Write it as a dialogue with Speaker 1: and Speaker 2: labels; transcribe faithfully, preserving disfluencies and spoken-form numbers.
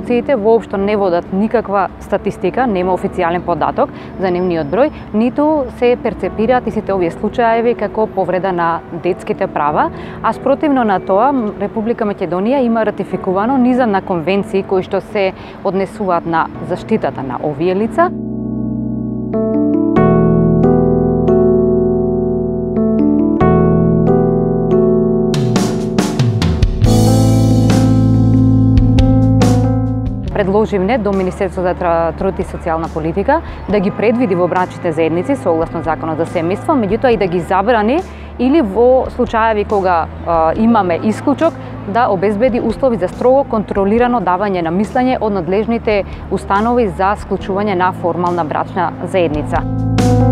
Speaker 1: институциите воопшто не водат никаква статистика, нема официјален податок за нивниот број, ниту се перцепираат и сите овие случаеви како повреда на детските права, а спротивно на тоа Република Македонија има ратификувано низа на конвенции кои што се однесуваат на заштитата на овие лица. Предложивме до Министерството за труд и социјална политика да ги предвиди во брачните заедници согласно Законот за семејство, меѓутоа и да ги забрани или во случаеви кога а, имаме исклучок да обезбеди услови за строго контролирано давање на мислење од надлежните установи за склучување на формална брачна заедница.